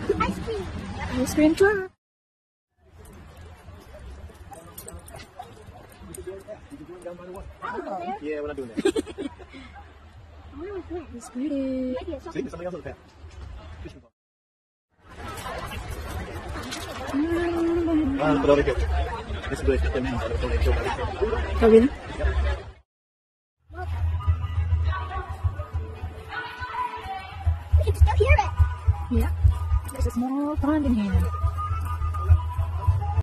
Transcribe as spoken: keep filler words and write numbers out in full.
Ice cream. Ice cream truck. Yeah, we're not doing that. It's pretty. See, there's something else on the path. Ah, pero okay. Let's do it. ten minutes. Sabi na? We can still hear it. Yeah. There's a small pond in here.